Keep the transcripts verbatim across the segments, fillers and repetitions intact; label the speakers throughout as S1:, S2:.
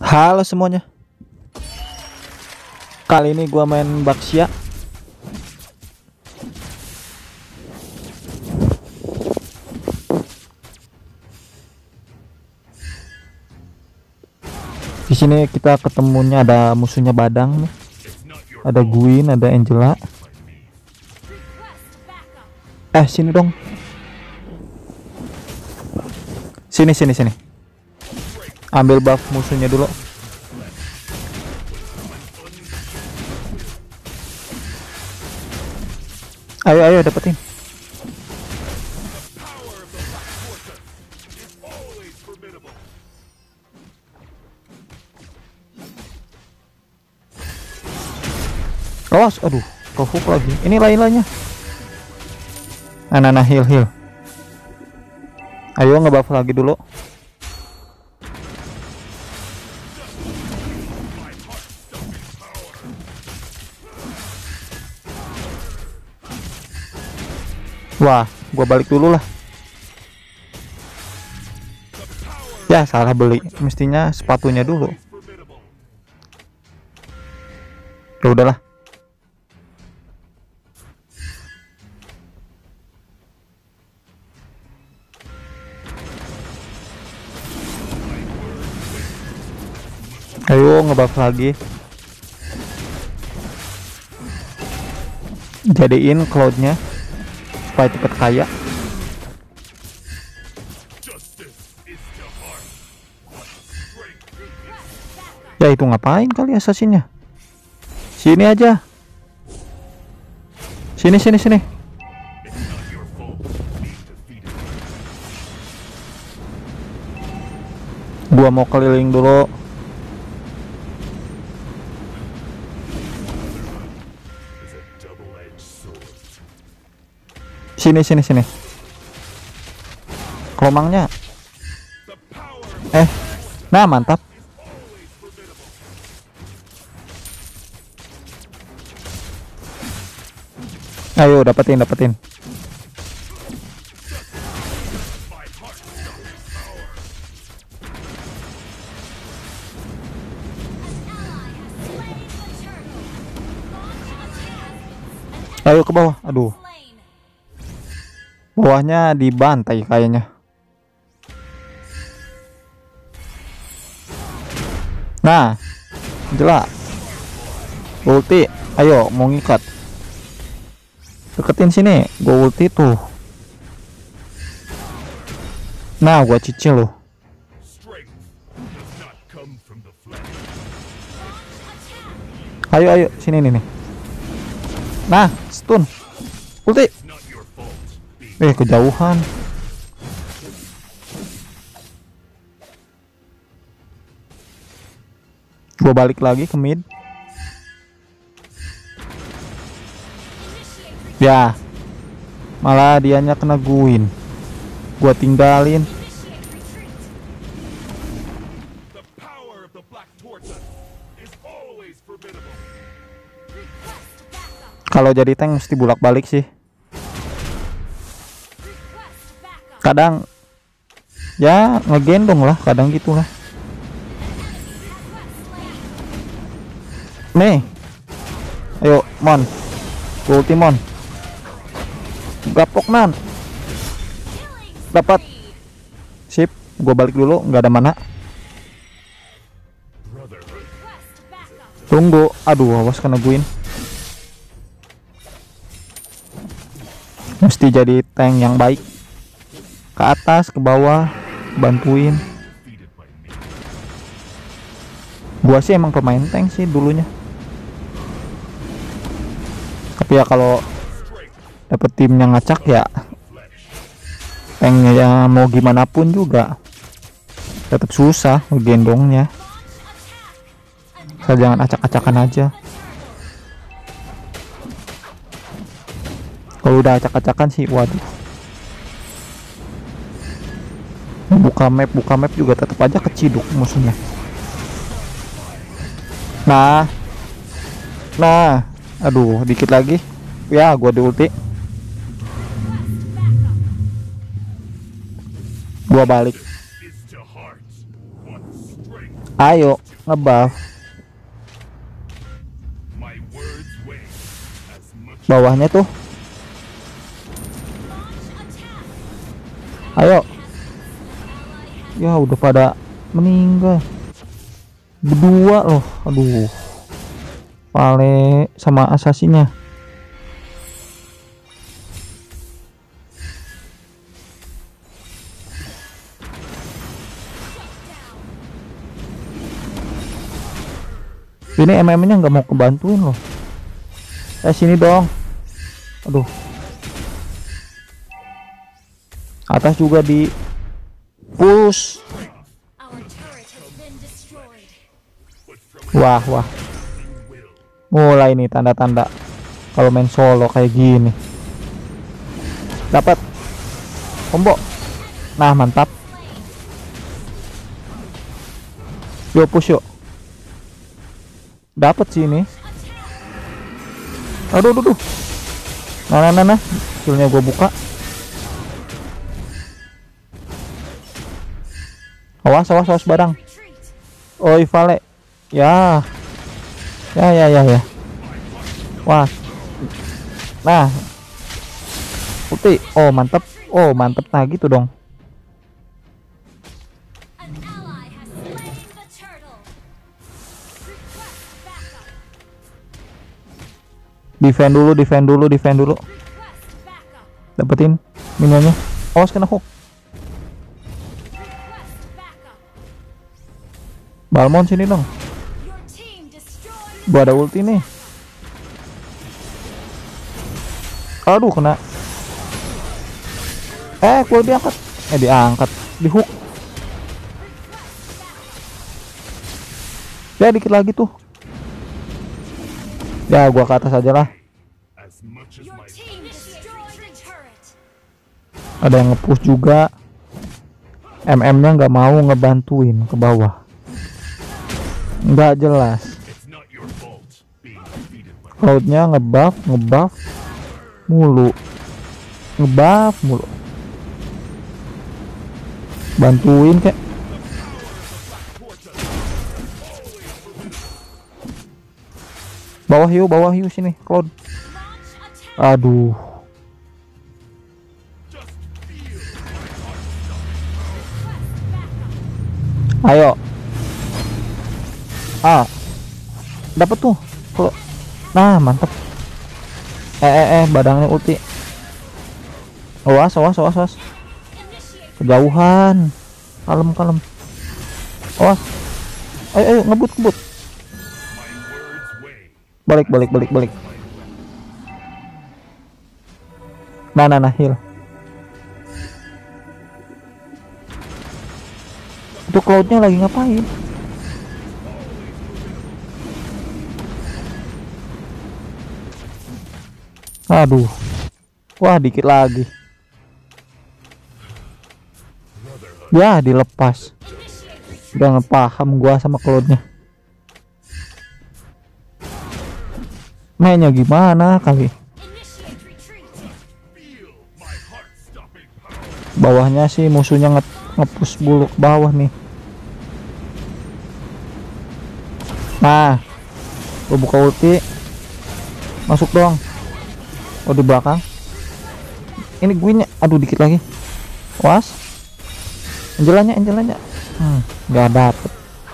S1: Halo semuanya. Kali ini gua main Baxia. Di sini kita ketemunya ada musuhnya Badang nih. Ada Gwyn, ada Angela. Eh, sini dong. Sini sini sini. Ambil buff musuhnya dulu. Ayo ayo dapetin. Awas, aduh, kofuk lagi. Ini lain-lainnya. Nah, nah, nah, heal heal. Ayo ngebuff lagi dulu. Wah, gua balik dulu lah. Ya, salah beli. Mestinya sepatunya dulu. Ya udahlah. Ayo ngebuff lagi. Jadiin cloudnya supaya cepet kaya. Ya itu ngapain kali assassinnya? Sini aja. Sini sini sini. Gua mau keliling dulu. Sini sini sini. Kelomangnya. Eh, nah mantap. Ayo dapetin dapetin. Ayo ke bawah. Aduh. Bawahnya dibantai kayaknya. Nah, jelas. Ulti, ayo mau ngikat. Deketin sini, gua ulti tuh. Nah, gua cicil loh. Ayo ayo sini nih nih. Nah, stun. Ulti. Eh, kejauhan. Gua balik lagi ke mid. Ya, malah dianya kena Gwyn. Gua tinggalin. Kalau jadi tank mesti bolak-balik sih. Kadang ya ngegendong lah, kadang gitulah. Nih, ayo mon, ulti mon, gapok nan, dapat, sip. Gue balik dulu, nggak ada mana. Tunggu, aduh, awas kena Gwyn. Mesti jadi tank yang baik. Ke atas, ke bawah, bantuin. Gua sih emang pemain tank sih dulunya. Tapi ya kalau dapet tim yang ngacak ya, tanknya ya mau gimana pun juga tetap susah ngegendongnya. Saya jangan acak-acakan aja. Kalau udah acak-acakan sih, waduh. Buka map, buka map juga tetap aja keciduk musuhnya. Nah, nah, aduh, dikit lagi. Ya, gua di ulti. Gua balik. Ayo ngebuff. Bawahnya tuh. Ayo. Ya udah pada meninggal. Berdua loh. Aduh. Vale sama asasinnya. Ini M M nya nggak mau kebantuin loh. Eh sini dong. Aduh. Atas juga di push. Wah wah. Mulai nih tanda-tanda kalau main solo kayak gini. Dapat combo. Nah mantap. Yuk push yuk. Dapat sih ini. Aduh aduh aduh. Nah nah nah, nah. Skillnya gue buka. Awas awas awas barang. Oi Vale. Ya. Ya ya ya ya. Wah. Nah. Putih. Oh mantep. Oh mantep. Nah gitu dong. Defend dulu, defend dulu, defend dulu. Dapetin minionnya. Awas kena hook. Balmon sini dong. Gua ada ulti nih. Aduh kena. Eh, gua diangkat. Eh diangkat, di hook. Ya dikit lagi tuh. Ya gua ke atas aja lah. Ada yang nge-push juga. M M nya nggak mau ngebantuin ke bawah. Nggak jelas. Cloudnya ngebuff, ngebuff mulu, ngebuff mulu. Bantuin kek. Bawah yuk, bawah yuk sini, Cloud. Aduh. Ayo. Ah. Dapat tuh. Kalau nah, mantap. Eh eh eh badangnya ulti. Awas, awas, awas, awas. Kejauhan. Kalem, kalem. Awas. Ayo, ayo ngebut, ngebut. Balik, balik, balik, balik. Nah, nah, nah, heal. Itu Cloudnya lagi ngapain? Aduh. Wah, dikit lagi. Ya, dilepas. Udah ngepaham gua sama Cloudnya. Mainnya gimana kali? Bawahnya sih musuhnya nge ngepush bulu ke bawah nih. Nah, gua buka ulti. Masuk dong. Oh di belakang. Ini gue nya. Aduh dikit lagi. Was. Angelanya, Angelanya. Hmm, nggak dapet.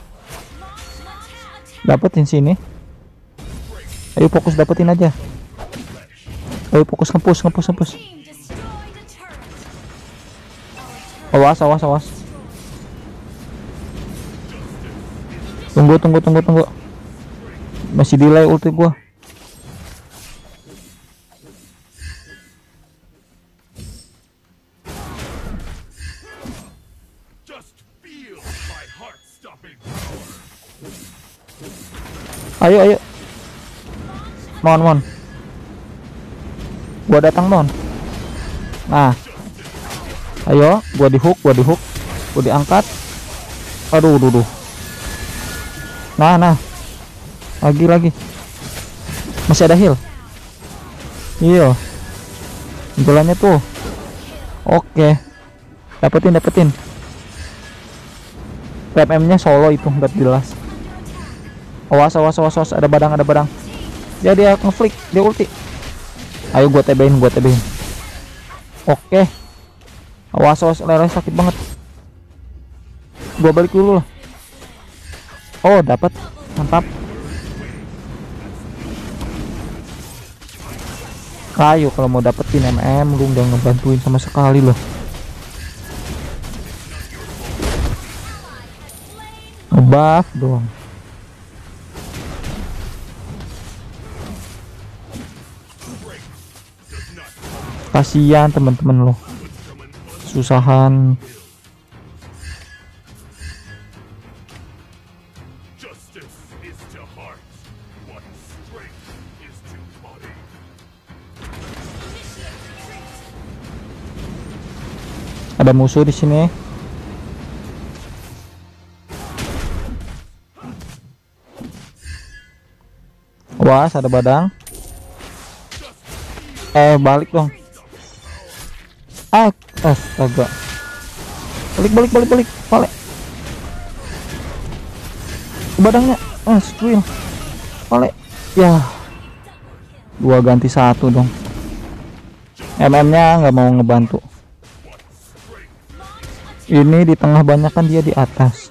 S1: Dapetin sini. Ayo fokus dapetin aja. Ayo fokus ngepush, ngepush, ngepush. Awas, awas, awas. Tunggu, tunggu, tunggu, tunggu. Masih delay ulti gua. Ayo, ayo. Mon, mon. Gua datang, mon. Nah. Ayo, gua di hook, gua di hook. Gua diangkat. Aduh, duh, duh. Nah, nah. Lagi, lagi. Masih ada heal. Iya. Jalannya tuh. Oke. Dapetin, dapetin. P M M nya solo itu nggak jelas. Awas awas awas awas, ada badang ada badang. Ya dia ngeflick, dia ulti. Ayo gua tebein, gua tebein. Oke. Awas awas, lele sakit banget. Gua balik dulu lah. Oh dapat, mantap. Ayo kalau mau dapetin M M lu nggak ngebantuin sama sekali loh. Ngebuff doang. Kasihan teman-teman lo, susahan. Ada musuh di sini. Awas, ada badang. Eh, balik dong. Ah, astaga. Balik, balik, balik, balik. Balik. Badangnya. Ah, squil. Balik. Ya. Dua ganti satu dong. M M-nya nggak mau ngebantu. Ini di tengah banyak kan, dia di atas.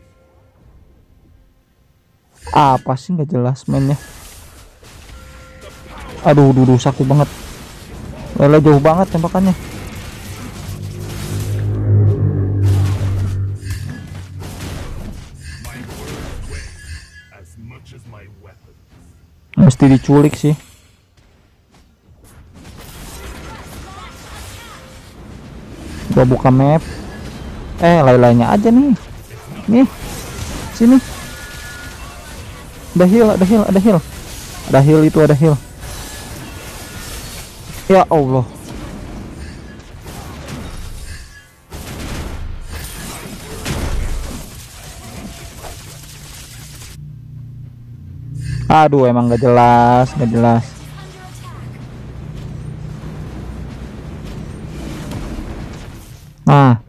S1: Apa sih nggak jelas mainnya. Aduh, duduh sakit banget. Lele jauh banget tembakannya. Mesti diculik sih. Gua buka map. Eh, lain-lainnya aja nih. Nih. Sini. Ada heal, ada heal, ada heal. Ada heal itu, ada heal. Ya Allah. Aduh, emang gak jelas, gak jelas. Nah.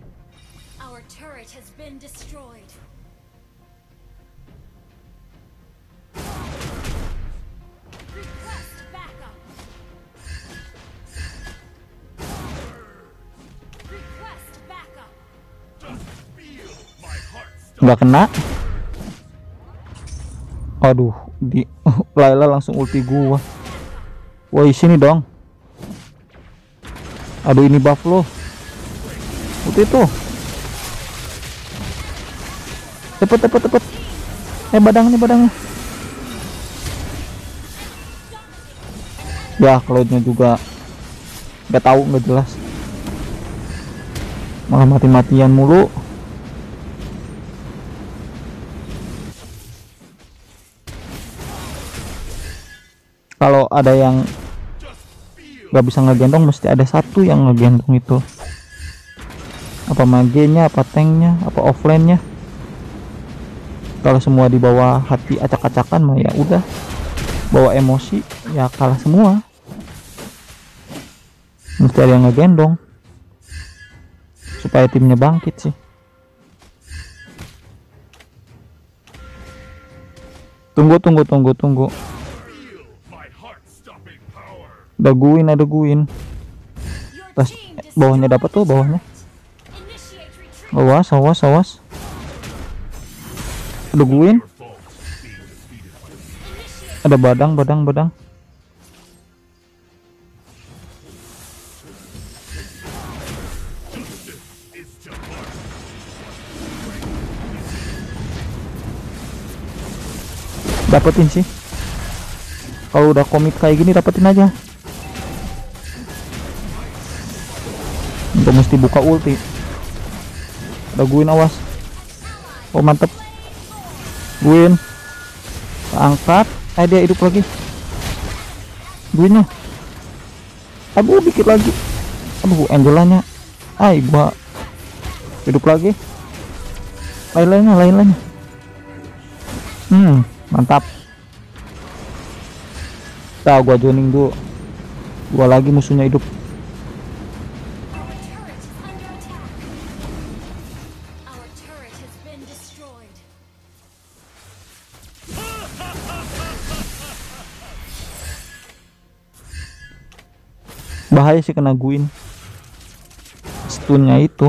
S1: Nggak kena. Aduh, di Layla langsung ulti gua. Woi, sini dong. Aduh, ini buff lo. Ulti tuh. Cepet, cepet, cepet. Eh, badangnya, badangnya. Ya, cloudnya juga nggak tahu, nggak jelas. Malah mati-matian mulu. Kalau ada yang nggak bisa ngegendong, mesti ada satu yang ngegendong itu. Apa magenya, apa tanknya, apa offline-nya. Kalau semua di bawah hati acak-acakan mah ya udah, bawa emosi ya kalah semua. Mesti ada yang ngegendong supaya timnya bangkit sih. Tunggu, tunggu, tunggu, tunggu. Daguin, ada guin. Tas bawahnya dapat tuh, bawahnya. Awas, awas, awas. Ada guin. Ada badang, badang, badang. Dapetin sih. Kalau udah komit kayak gini, dapetin aja. Untuk mesti buka ulti. Ada guin, awas. Oh mantep. Guin angkat. Eh, dia hidup lagi. Guinnya. Aduh, dikit lagi. Aduh, Angelanya. Ay, gua hidup lagi. Lain-lainnya, lain-lainnya. Hmm, mantap. Tahu gua joining dulu. Gua lagi musuhnya hidup. Bahaya sih kena Guin. Stunnya itu.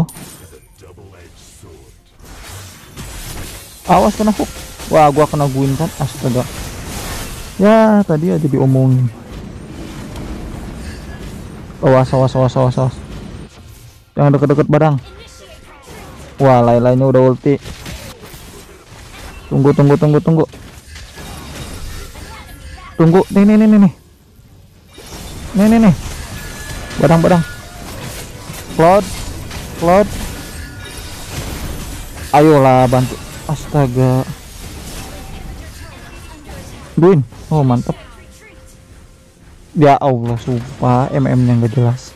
S1: Awas kena hook. Wah, gua kena Guin kan. Astaga. Ya, tadi aja diomongin. Awas, awas, awas, awas, awas. Jangan deket-deket barang. Wah, lain-lainnya udah ulti. Tunggu, tunggu, tunggu, tunggu. Tunggu, nih, nih, nih, nih, nih. Nih, nih, nih. Badang-badang. Cloud, Cloud. Ayolah bantu. Astaga. Duin. Oh, mantap. Ya Allah, sumpah M M-nya nggak jelas.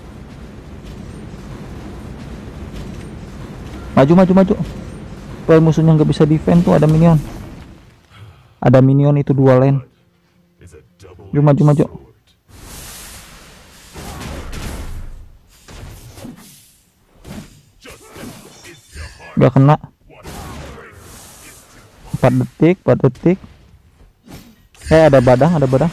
S1: Maju, maju, maju. Kalau musuhnya nggak bisa defend tuh ada minion. Ada minion itu dua lane. Yuk maju, maju. Gak kena. Empat detik, empat detik. Eh, ada badang, ada badang.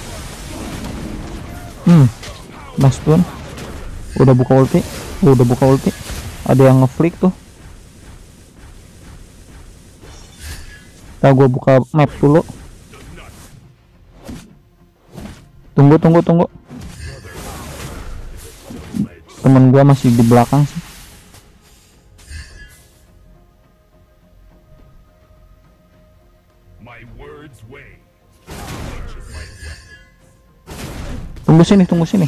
S1: Hmm, nah stun. Udah buka ulti, udah buka ulti. Ada yang ngeflick tuh. Nah, gua buka map dulu. Tunggu, tunggu, tunggu. Temen gua masih di belakang sih. Tunggu sini, tunggu sini.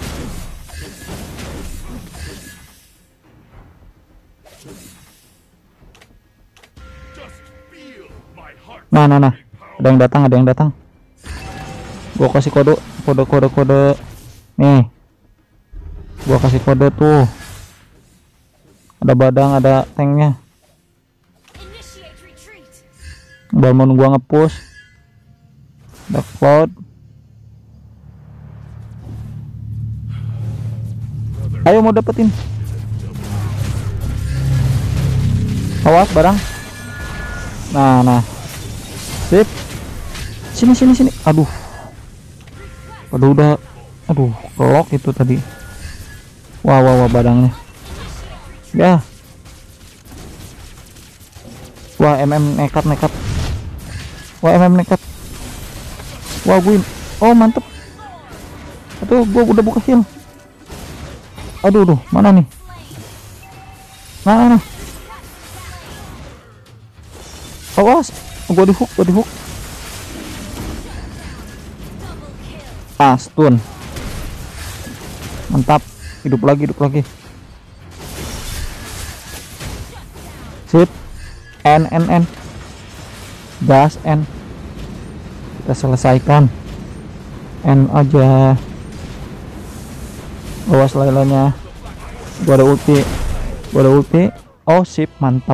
S1: Nah, nah, nah. Ada yang datang, ada yang datang. Gua kasih kode, kode, kode, kode. Nih. Gua kasih kode tuh. Ada badang, ada tanknya. Balmon gua ngepush. Ada Cloud. Ayo mau dapetin. Awas barang. Nah, nah. Sip. Sini, sini, sini. Aduh. Aduh, udah. Aduh, kelok itu tadi. Wah, wah, wah, badangnya. Ya. Wah, M M nekat, nekat. Wah, M M nekat. Wah, gue. Oh, mantep. Aduh, gue udah buka heal. Aduh, aduh, mana nih? Mana, nah? Awas, gua di hook, gua di hook. Ah, stun. Mantap, hidup lagi, hidup lagi. Sip. N, N, N. Gas, N. Kita selesaikan. N aja. Awas lain-lainnya. Gua ada ulti. Gua ada ulti. Oh, sip, mantap.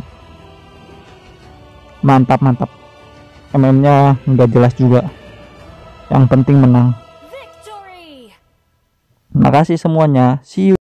S1: Mantap, mantap. M M-nya nggak jelas juga. Yang penting menang. Makasih semuanya. See you.